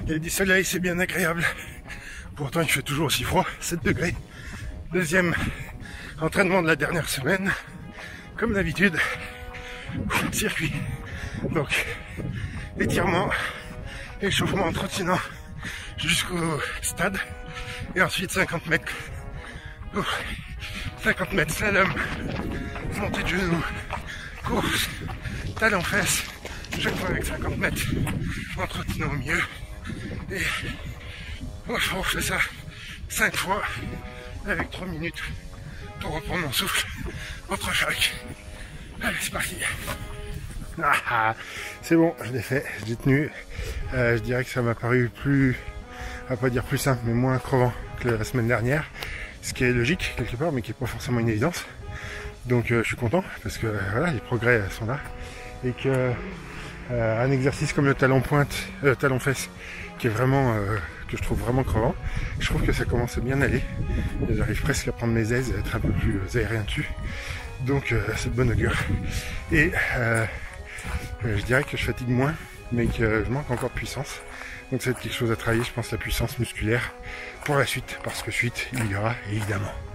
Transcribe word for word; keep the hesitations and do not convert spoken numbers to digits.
Il y a du soleil, c'est bien agréable. Pourtant, il fait toujours aussi froid, sept degrés. Deuxième entraînement de la dernière semaine. Comme d'habitude, circuit. Donc, étirement, échauffement en trottinant jusqu'au stade. Et ensuite, cinquante mètres. cinquante mètres slalom, montée de genoux, course, talon fesses, chaque fois avec cinquante mètres, en trottinant au milieu. Et oh, on fait ça cinq fois avec trois minutes pour reprendre mon souffle entre chaque. Allez, c'est parti. Ah, c'est bon, je l'ai fait, je l'ai tenu. Euh, je dirais que ça m'a paru plus, à pas dire plus simple, mais moins crevant que la semaine dernière. Ce qui est logique quelque part, mais qui n'est pas forcément une évidence. Donc euh, je suis content parce que voilà, les progrès sont là et que euh, un exercice comme le talon pointe, euh, talon fesse, qui est vraiment euh, que je trouve vraiment crevant, je trouve que ça commence à bien aller. J'arrive presque à prendre mes aises et à être un peu plus aérien dessus. Donc euh, c'est de bonne augure. Et euh, je dirais que je fatigue moins, mais que je manque encore de puissance. Donc c'est quelque chose à travailler, je pense, la puissance musculaire pour la suite, parce que suite, il y aura évidemment.